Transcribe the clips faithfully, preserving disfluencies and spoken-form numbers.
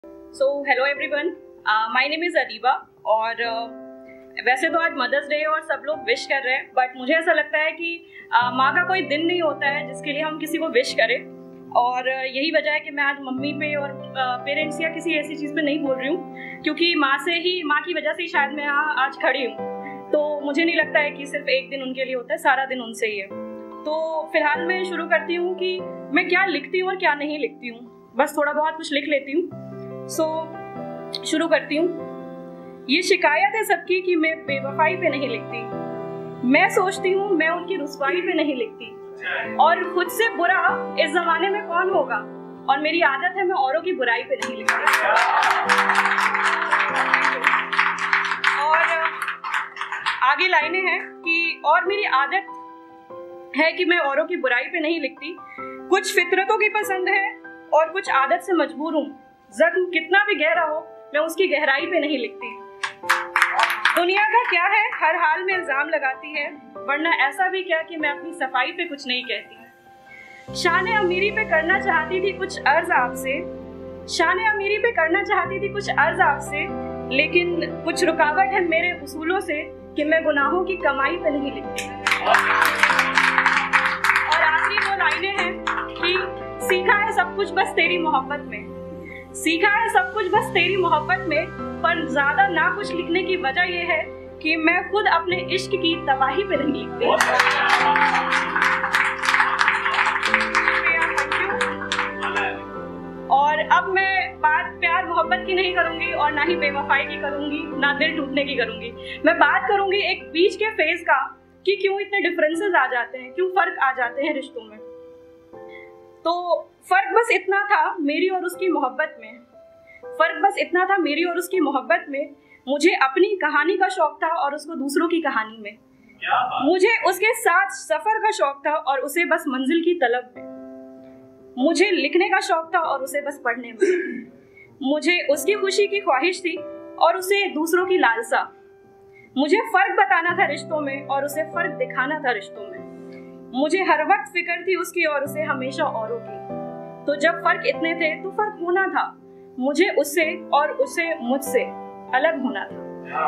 So hello everyone, my name is Adiba और uh, वैसे तो आज मदर्स डे और सब लोग विश कर रहे हैं, बट मुझे ऐसा लगता है कि uh, माँ का कोई दिन नहीं होता है जिसके लिए हम किसी को विश करें। और uh, यही वजह है कि मैं आज मम्मी पे और पेरेंट्स uh, या किसी ऐसी चीज़ पे नहीं बोल रही हूँ, क्योंकि माँ से ही माँ की वजह से ही शायद मैं यहाँ आज खड़ी हूँ। तो मुझे नहीं लगता है कि सिर्फ एक दिन उनके लिए होता है, सारा दिन उनसे ही है। तो फिलहाल मैं शुरू करती हूँ कि मैं क्या लिखती हूँ और क्या नहीं लिखती हूँ, बस थोड़ा बहुत कुछ लिख लेती हूँ। सो so, शुरू करती हूँ। ये शिकायत है सबकी कि मैं बेवफाई पे नहीं लिखती। मैं सोचती हूँ मैं उनकी रुसवाई पे नहीं लिखती, और खुद से बुरा इस जमाने में कौन होगा, और मेरी आदत है मैं औरों की बुराई पे नहीं लिखती। और आगे लाइनें हैं कि और मेरी आदत है कि मैं औरों की बुराई पे नहीं लिखती। कुछ फितरतों की पसंद है और कुछ आदत से मजबूर हूँ। जख्म कितना भी गहरा हो मैं उसकी गहराई पे नहीं लिखती। दुनिया का क्या है हर हाल में इल्जाम लगाती है, वरना ऐसा भी क्या कि मैं अपनी सफाई पे कुछ नहीं कहती। शान अमीरी पे करना चाहती थी कुछ अर्ज आपसे, शान अमीरी पे करना चाहती थी कुछ अर्ज आपसे, लेकिन कुछ रुकावट है मेरे उसूलों से कि मैं गुनाहों की कमाई पे नहीं लिखती। और आखिरी वो लाइनें हैं कि सीखा है सब कुछ बस तेरी मोहब्बत में, सीखा है सब कुछ बस तेरी मोहब्बत में, पर ज्यादा ना कुछ लिखने की वजह यह है कि मैं खुद अपने इश्क की तबाही पे नहीं लिखती। और अब मैं बात प्यार मोहब्बत की नहीं करूंगी और ना ही बेवफाई की करूंगी, ना दिल टूटने की करूंगी। मैं बात करूंगी एक बीच के फेज का कि क्यों इतने डिफरेंसेस आ जाते हैं, क्यों फर्क आ जाते हैं रिश्तों में। तो फर्क बस इतना था मेरी और उसकी मोहब्बत में, फर्क बस इतना था मेरी और उसकी मोहब्बत में। मुझे अपनी कहानी का शौक था और उसको दूसरों की कहानी में। मुझे उसके साथ सफर का शौक था और उसे बस मंजिल की तलब में। मुझे लिखने का शौक था और उसे बस पढ़ने में। मुझे उसकी खुशी की ख्वाहिश थी और उसे दूसरों की लालसा। मुझे फर्क बताना था रिश्तों में और उसे फर्क दिखाना था रिश्तों में। मुझे हर वक्त फिक्र थी उसकी और उसे हमेशा औरों की। तो जब फर्क इतने थे तो फर्क होना था, मुझे उससे और उसे मुझसे अलग होना था।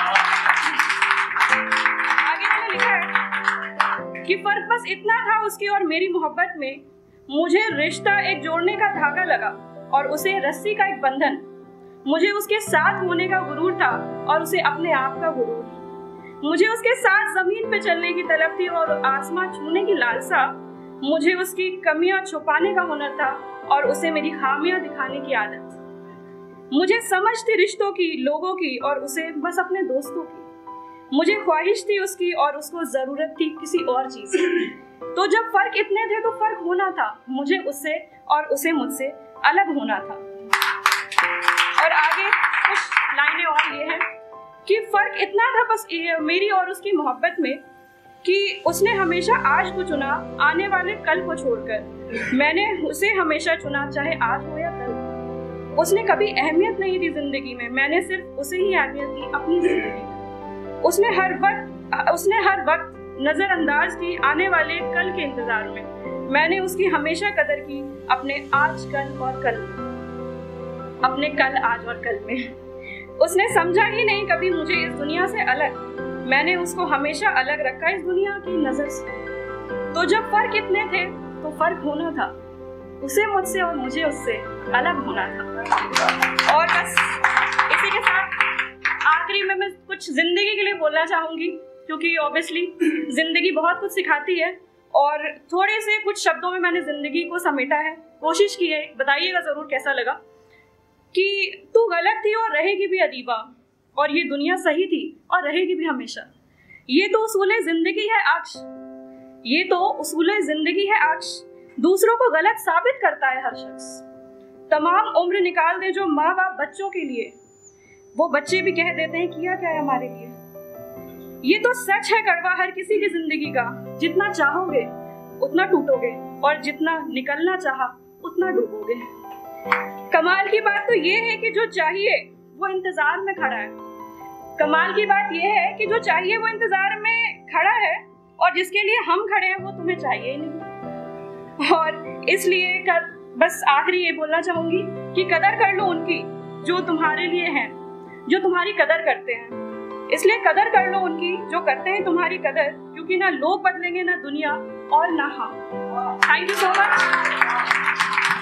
आगे मैंने लिखा है कि फर्क बस इतना था उसकी और मेरी मोहब्बत में। मुझे रिश्ता एक जोड़ने का धागा लगा और उसे रस्सी का एक बंधन। मुझे उसके साथ होने का गुरूर था और उसे अपने आप का गुरूर। मुझे उसके साथ जमीन पे चलने की तलब थी और आसमां छूने की लालसा। मुझे उसकी कमियां छुपाने का हुनर था और उसे मेरी खामियां दिखाने की आदत। मुझे समझ थी रिश्तों की, लोगों की और उसे बस अपने दोस्तों की। मुझे ख्वाहिश थी उसकी और उसको जरूरत थी किसी और चीज की। तो जब फर्क इतने थे तो फर्क होना था, मुझे उससे और उसे मुझसे अलग होना था। और आगे कुछ लाइनें और ये हैं कि फर्क इतना था बस मेरी और उसकी मोहब्बत में कि उसने हमेशा आज को चुना आने वाले कल को छोड़कर। मैंने उसे हमेशा चुना चाहे आज हो या कल। उसने कभी अहमियत नहीं दी जिंदगी में, मैंने सिर्फ उसे ही अहमियत दी अपनी जिंदगी में। उसने हर वक्त उसने हर वक्त नजरअंदाज की आने वाले कल के इंतजार में। मैंने उसकी हमेशा कदर की अपने आज कल और कल में, अपने कल आज और कल में। उसने समझा ही नहीं कभी मुझे इस दुनिया से अलग, मैंने उसको हमेशा अलग रखा इस दुनिया की नजर से। तो जब फर्क इतने थे तो फर्क होना था, उसे मुझसे और मुझे उससे अलग होना था। और बस इसी के साथ आखिरी में मैं कुछ जिंदगी के लिए बोलना चाहूंगी, क्योंकि ऑब्वियसली जिंदगी बहुत कुछ सिखाती है और थोड़े से कुछ शब्दों में मैंने जिंदगी को समेटा है, कोशिश की है। बताइएगा जरूर कैसा लगा। कि तू गलत थी और रहेगी भी अदीबा, और ये दुनिया सही थी और रहेगी भी हमेशा। ये तो उसूले जिंदगी है अक्ष, ये तो उसूले जिंदगी है अक्ष, दूसरों को गलत साबित करता है हर शख्स। तमाम उम्र निकाल दे जो माँ बाप बच्चों के लिए, वो बच्चे भी कह देते हैं किया क्या है हमारे लिए। ये तो सच है कड़वा हर किसी की जिंदगी का, जितना चाहोगे उतना टूटोगे और जितना निकलना चाहा उतना डूबोगे। कमाल की बात तो ये है कि जो चाहिए वो इंतजार में खड़ा है। कमाल की बात ये है कि जो चाहिए वो इंतजार में खड़ा है, और जिसके लिए हम खड़े हैं वो तुम्हें चाहिए ही नहीं। और इसलिए कर बस आखिरी ये बोलना चाहूंगी कि कदर कर लो उनकी जो तुम्हारे लिए हैं, जो तुम्हारी कदर करते हैं। इसलिए कदर कर लो उनकी जो करते हैं तुम्हारी कदर, क्योंकि ना लोग बदलेंगे, ना दुनिया और ना हम। Thank you so much.